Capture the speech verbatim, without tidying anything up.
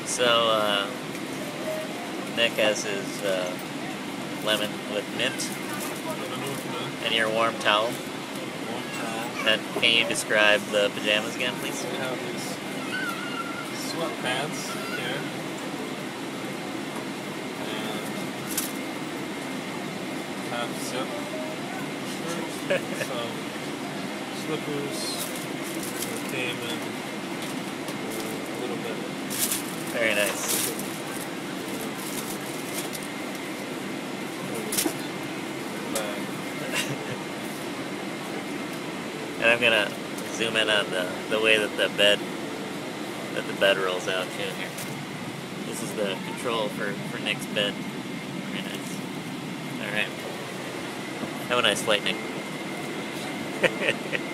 So, uh, Nick has his uh, lemon with mint and your warm towel. Warm towel. And can you describe the pajamas again, please? We have these sweatpants here. And half zip shirt. Some slippers. That came in a little bit. Very nice. And I'm gonna zoom in on the, the way that the bed that the bed rolls out too here. This is the control for, for Nick's bed. Very nice. Alright. Have a nice flight, Nick.